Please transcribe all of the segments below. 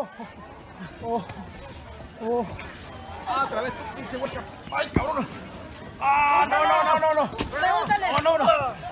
Otra vez tu pinche hueca. Ay, cabrón. Ah, no. Pregúntale. No.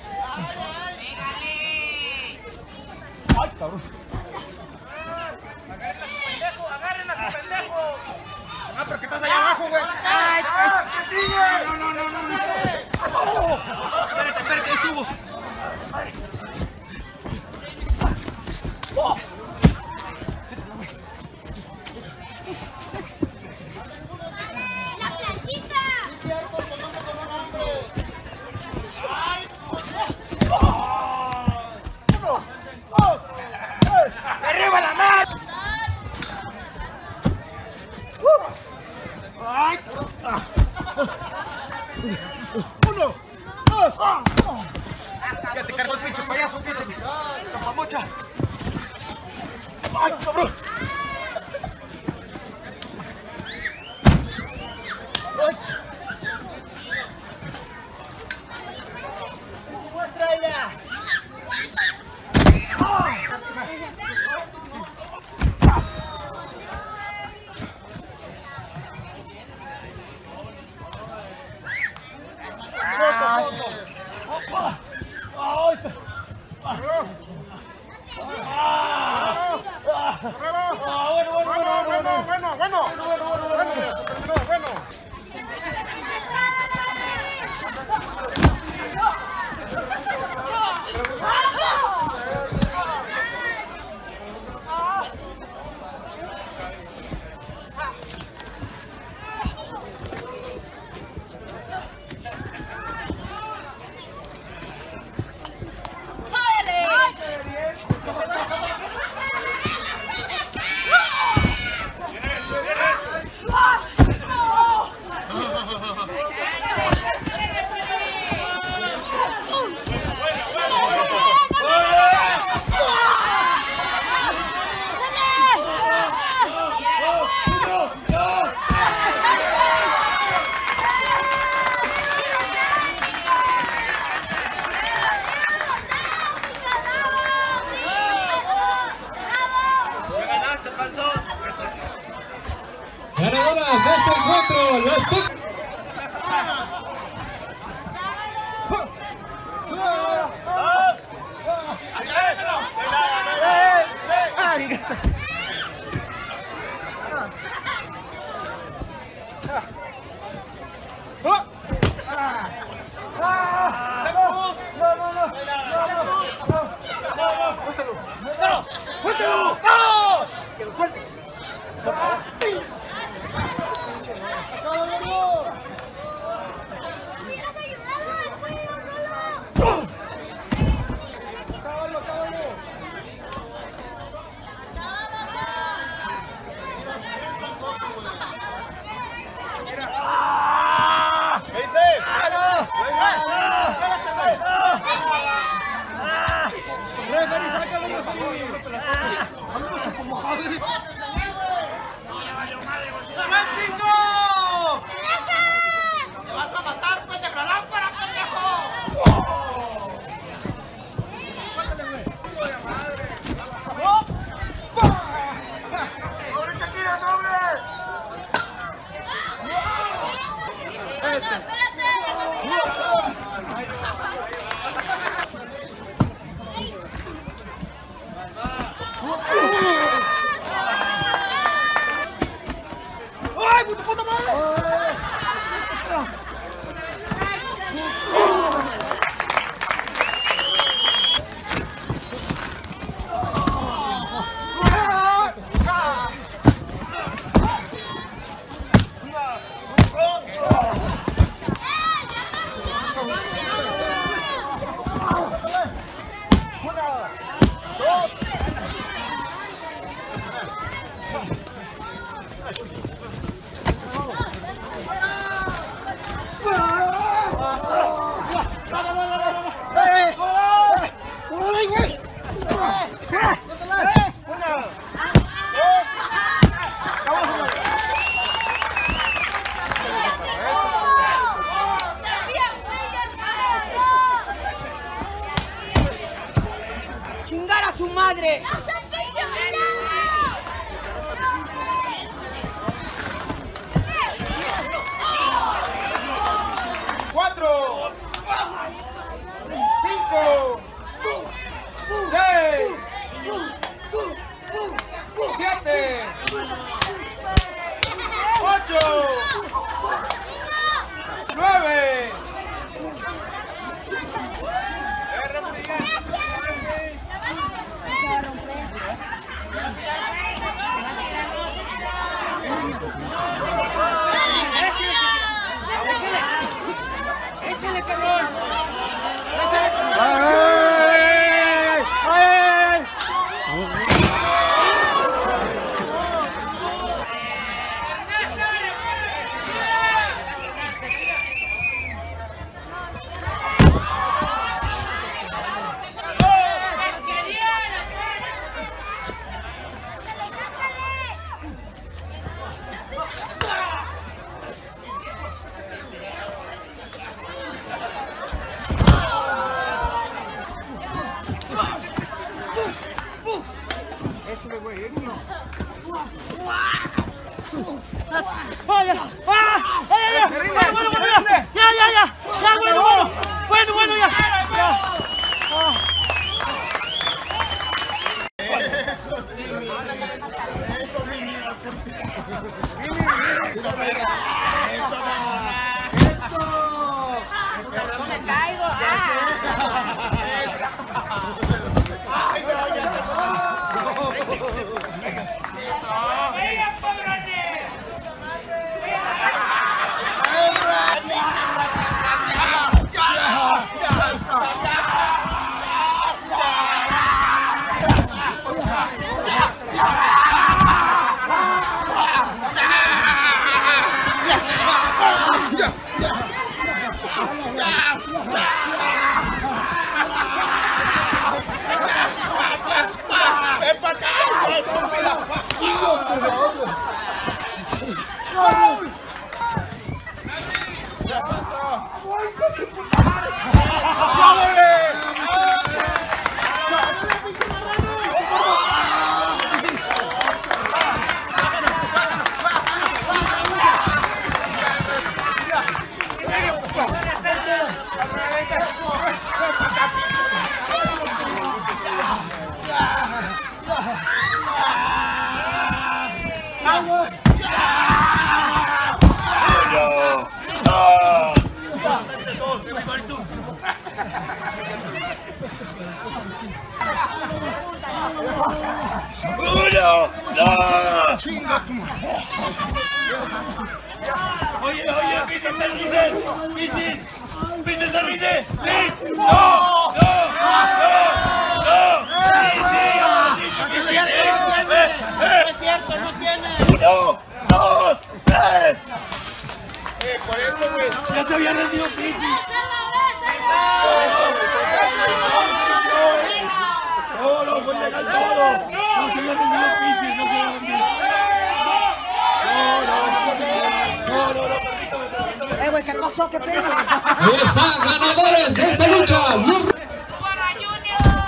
Ay, cabrón. Agárrenla su pendejo. Ah, pero que estás allá abajo, güey. Ay, ¿Qué sigue? No. Espérate, estuvo. ¡La planchita! ¡Arriba la mano! ¡Ay! 1, 2. Ya te cargó el pinche payaso, pinche capamocha. ¡Ay, cabrón! ¡Muéstrala! Bueno. Ganadoras de este encuentro, las ¡Suéltalo! ¡Que lo sueltes! Por favor. ¿Qué dice? ¡Referee, sácalo, referee! ¡Vamos a como joder! ¡Qué chingón! ¡Te vas a matar, pendejo! ¡La lámpara, pendejo! ¡Ahorita tira, doble! ¡Ay, puta puta madre! ¡Chingar a su madre! 7, 8, 9. ¡Échale, cabrón! Bueno, ya. Me caigo. Oye, ¿Pisis se rinde? ¡Sí! ¡No! Es cierto, no tiene. 1, 2, 3. Por eso, güey. Ya se había rendido Pisis. No, fue legal todo. No se había rendido Pisis, no se había rendido. Güey, ¿qué pasó? ¿Qué pedo? Ahí están ganadores de esta lucha. ¡Para Junior!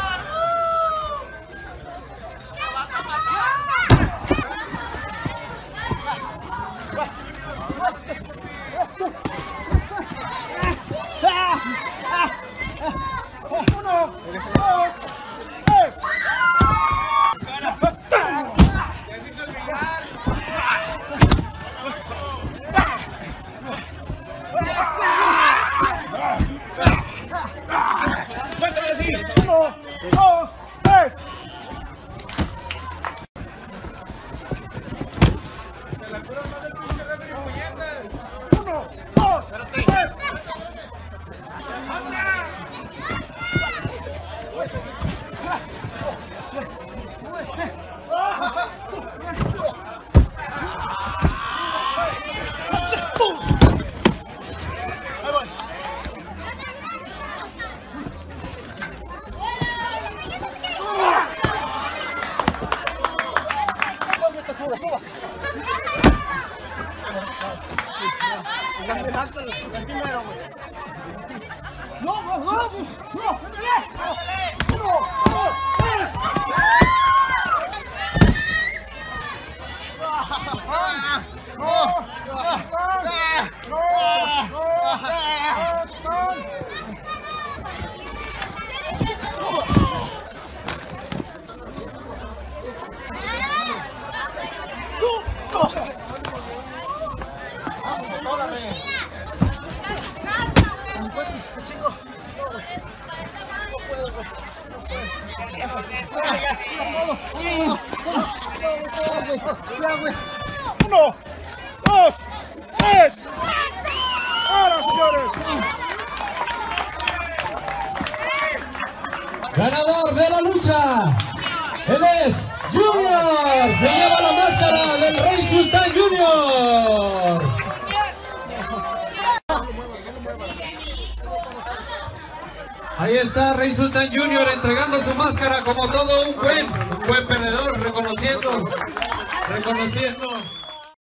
¡Vamos! ¡Uno! ¡Dos! ¡Tres! ¡Ahora, señores! Ganador de la lucha, él es Junior, se lleva la máscara del Rey Sultán Junior. Ahí está Rey Sultán Junior entregando su máscara como todo un buen perdedor, reconociendo